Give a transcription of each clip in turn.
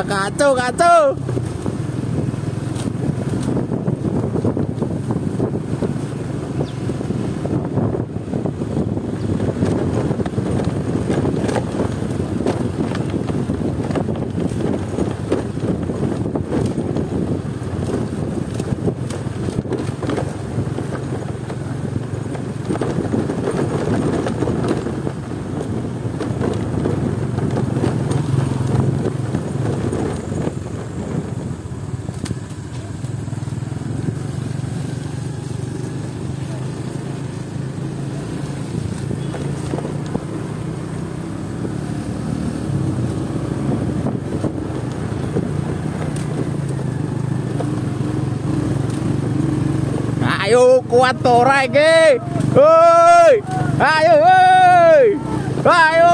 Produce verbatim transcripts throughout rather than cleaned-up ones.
kacau kacau. Ayo kuat ora iki. Hoi. Ayo hoi. Ayo.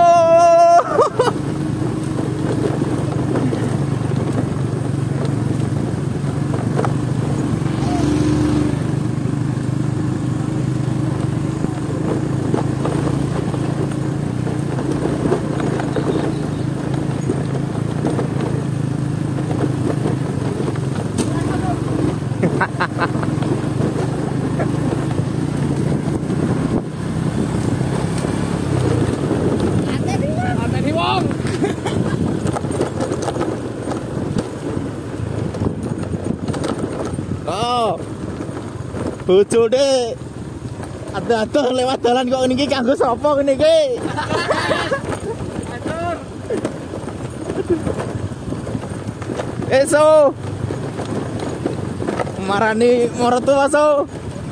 Oh, bojone aduh-aduh lewat dalan kok niki kanggo sapa ngene iki? Atur. Eso. Marani mertua so.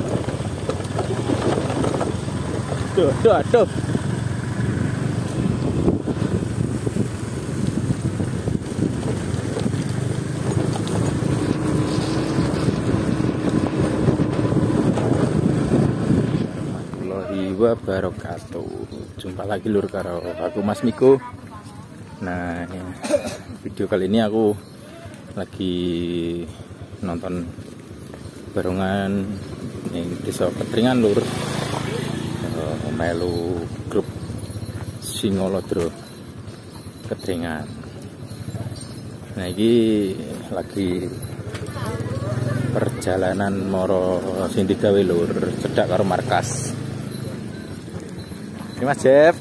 Duh, duh, duh. Wabarakatuh. Jumpa lagi lur karo aku Mas Miko. Nah, video kali ini aku lagi nonton barongan yang desa Ketringan lur. Uh, melu grup Singolodro Ketringan. Nah, ini lagi perjalanan moro sing digawe lur, cedak karo markas. Ini Mas Jeff.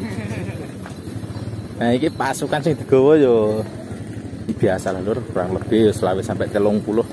Nah, ini pasukan sing digawa yo biasa lah lur, kurang lebih selawe sampai telung puluh.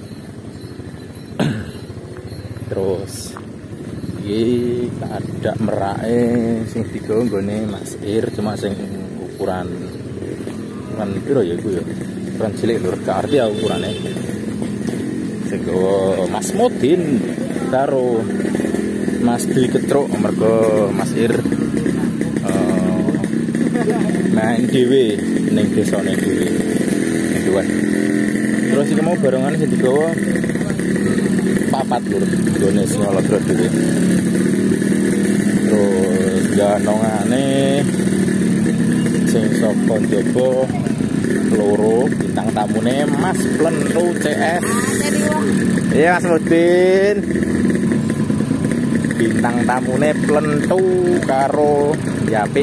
Terus ini ada merake sing digawa nggone Mas Ir, cuma sing ukuran ukuran piro ya iku ya. Ukuran cilik lur, gak arti ya ukurane. Sing gawa Mas Modin karo Mas Dwi Ketruk, mergo Mas Ir uh, main dhewe ning desane dhewe. Duwe. Terus iki mau barengan sing digawa papat lur, gone Singolodro dhewe. Terus ganongane sing saka njaba loro, bintang tamune Mas Plentu C S. Iya Mas Modin. Bintang tamune Plentu karo Yapi.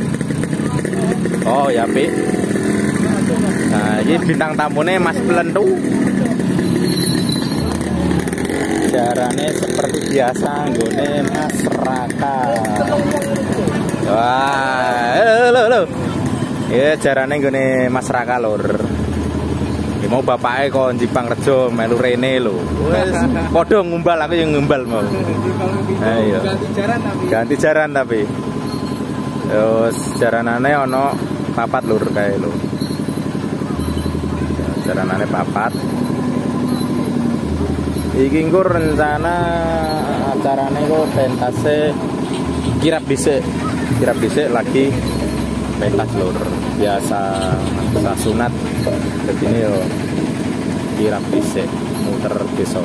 Oh Yapi. Nah ini bintang tamune Mas Plentu. Jarane seperti biasa nggone Mas Raka. Wah, lho lho. Ya jarane nggone Mas Raka lur. Mau bapake kok Jipang Rejo melu rene lho. Wis padha ngumbal, aku yang ngumbal mau. Ayo. Ganti jaran tapi. Ganti jaran tapi. Terus jaranane ono papat lur kae lho. Jaranane papat. Iki nggo rencana acarane kok pentase kirap dhisik. Kirap dhisik lagi pentas lur. Biasa masa sunat begini yo kirap dhisik muter desa.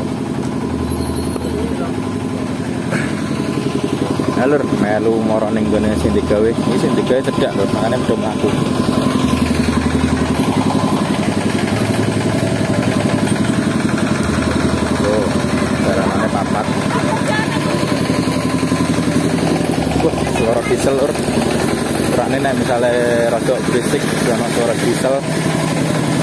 Alur melu moro ning gone sing digawe. Iki sing digawe cedak lho, makane padha mlaku. Tuh, jaranane papat. Wah, suara diesel lur. Kurane nek misale rada berisik ana suara diesel.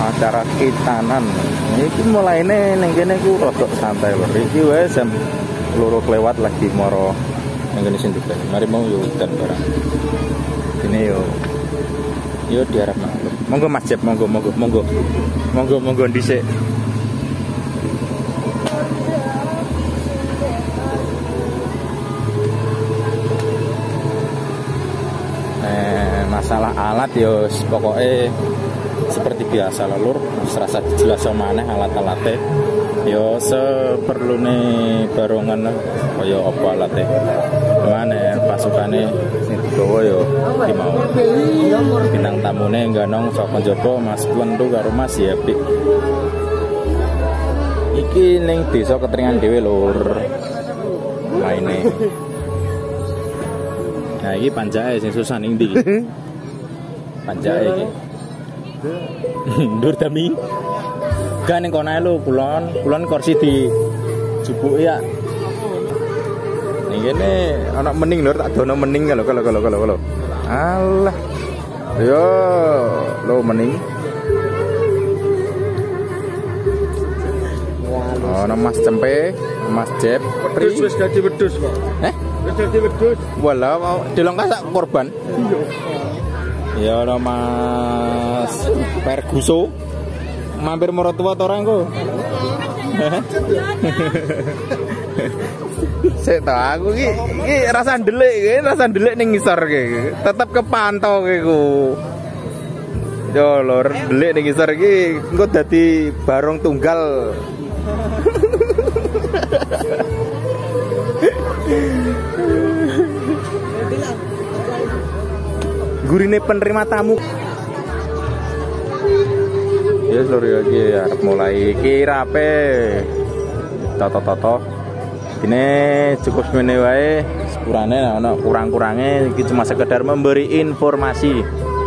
acara kitanan. Iki mulaine ning kene ku rodok santai lho. Iki wis jam loro kelewat lagi moro ning kene sing diben. Mari mau yo udan barang. Ini yo yo diarep maklum. Monggo Mas Jeb, monggo monggo monggo. Monggo monggo dhisik. Masalah alat ya pokoknya seperti biasa lah lur, serasa jelas mana alat-alatnya ya seperlune barongan kaya apa alatnya mana ya pasukannya sing digawa ya dimau bintang tamune ganong saka njaba Mas Plentu karo Mas Yapi iki ning desa Ketringan dhewe lur maine. Nah iki panjake sing susah ning ndi iki? Panjake iki. Ndur dami. Kan ning kono ae lho kulon, kulon kursi di jupuke ya. Ning kene ana mening lho tak dono mening kalau kalau kalau kalau kalau. Alah. Yo, lo mening. Oh, nama Mas Cempe, Mas Jeb, wedhus wis dadi wedhus kok. Eh? Wis dadi wedhus. Wala mau dilongkas sak korban. Iya. Ya ana Mas Perguso. Mampir maratuwa to ora engko? Sik ta aku iki iki rasa ndelik iki, rasa ndelik ning ngisor iki. Tetep kepantau iki ku. Yo lur, ndelik ning ngisor iki engko dadi barong tunggal. Gurine penerima tamu. Ya lur iki arep mulai iki rape. Toto-toto. Ini cukup semene wae, sepurane ana kurang-kurange iki cuma sekedar memberi informasi.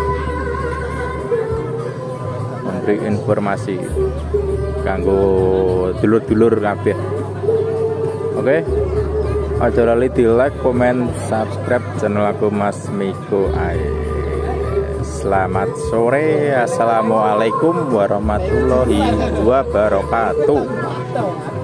Memberi informasi kanggo dulur-dulur kabeh. Oke. Aja lali di like, komen, subscribe channel aku Mas Miko Ae. Selamat sore. Assalamualaikum warahmatullahi wabarakatuh.